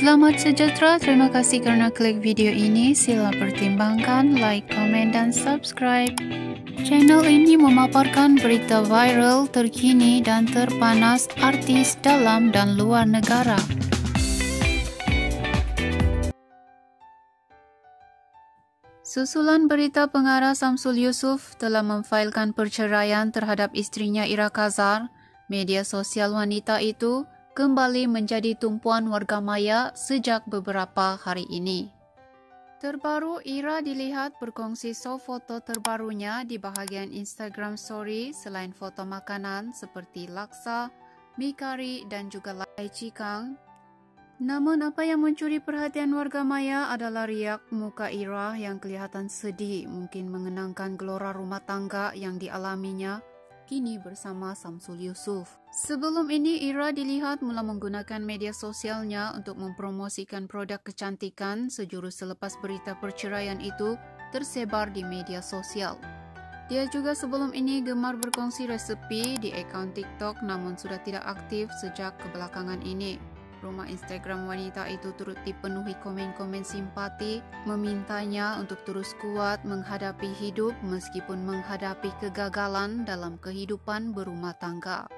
Selamat sejahtera, terima kasih kerana klik video ini. Sila pertimbangkan, like, komen dan subscribe. Channel ini memaparkan berita viral, terkini dan terpanas artis dalam dan luar negara. Susulan berita pengarah Samsul Yusof telah memfailkan perceraian terhadap isterinya Ira Kazar, media sosial wanita itu kembali menjadi tumpuan warga maya sejak beberapa hari ini. Terbaru, Ira dilihat berkongsi foto terbarunya di bahagian Instagram Story selain foto makanan seperti laksa, mi kari dan juga lai cikang. Namun apa yang mencuri perhatian warga maya adalah riak muka Ira yang kelihatan sedih, mungkin mengenangkan gelora rumah tangga yang dialaminya kini bersama Samsul Yusof. Sebelum ini, Ira dilihat mula menggunakan media sosialnya untuk mempromosikan produk kecantikan sejurus selepas berita perceraian itu tersebar di media sosial. Dia juga sebelum ini gemar berkongsi resepi di akaun TikTok namun sudah tidak aktif sejak kebelakangan ini. Rumah Instagram wanita itu turut dipenuhi komen-komen simpati, memintanya untuk terus kuat menghadapi hidup meskipun menghadapi kegagalan dalam kehidupan berumah tangga.